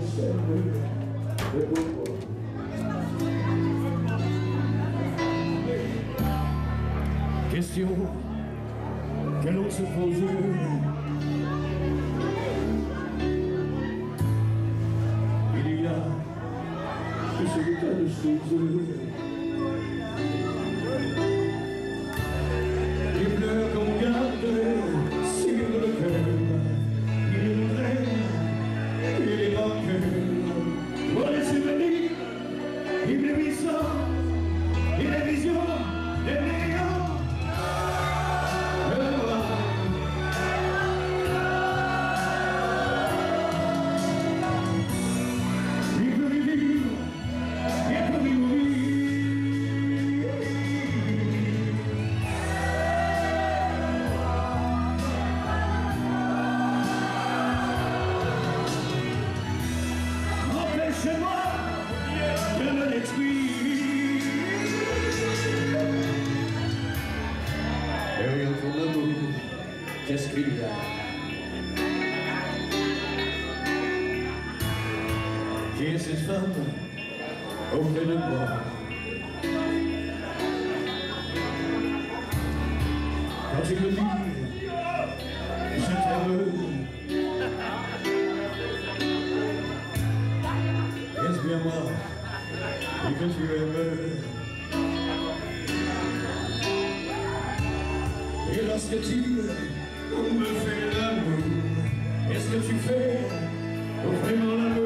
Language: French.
de pourquoi. Question que l'on se pose. Il y a ce tas de choses. Les pleurs qu'on garde sur le cœur, il rêve, il est manqué. Pour les souvenirs, il les visions, il les visions, les meilleurs. Derrière ton amour, qu'est-ce qu'il y a? Qui est cette femme auprès de moi? Quand tu me dis, je t'aime, est-ce bien moi et que tu aimes? Et lorsque tu me fais l'amour, est-ce que tu fais vraiment l'amour?